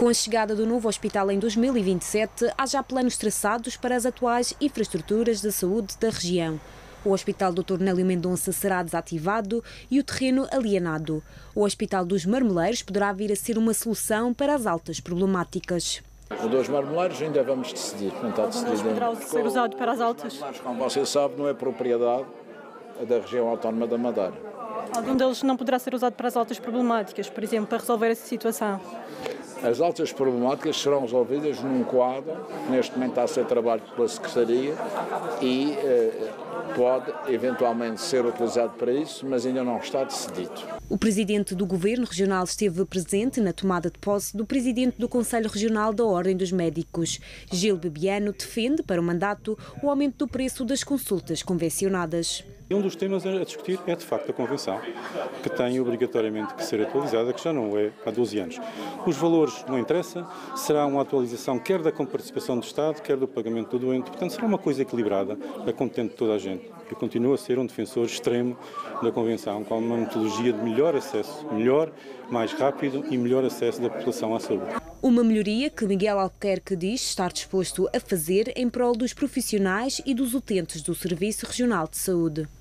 Com a chegada do novo hospital em 2027, há já planos traçados para as atuais infraestruturas da saúde da região. O Hospital Dr. Nélio Mendonça será desativado e o terreno alienado. O Hospital dos Marmeleiros poderá vir a ser uma solução para as altas problemáticas. O dos Marmeleiros ainda vamos decidir. Não está decidido ainda. Poderá ser usado para as altas? Como você sabe, não é propriedade da região autónoma da Madeira. Algum deles não poderá ser usado para as altas problemáticas, por exemplo, para resolver essa situação? As altas problemáticas serão resolvidas num quadro, que neste momento está a ser trabalhado pela Secretaria e pode eventualmente ser utilizado para isso, mas ainda não está decidido. O presidente do Governo Regional esteve presente na tomada de posse do presidente do Conselho Regional da Ordem dos Médicos. Gil Bebiano defende para o mandato o aumento do preço das consultas convencionadas. Um dos temas a discutir é, de facto, a Convenção, que tem obrigatoriamente que ser atualizada, que já não é há 12 anos. Os valores não interessam, será uma atualização quer da comparticipação do Estado, quer do pagamento do doente, portanto será uma coisa equilibrada, a contente de toda a gente. Eu continuo a ser um defensor extremo da Convenção, com uma metodologia de melhor acesso, melhor, mais rápido e melhor acesso da população à saúde. Uma melhoria que Miguel Albuquerque diz estar disposto a fazer em prol dos profissionais e dos utentes do Serviço Regional de Saúde.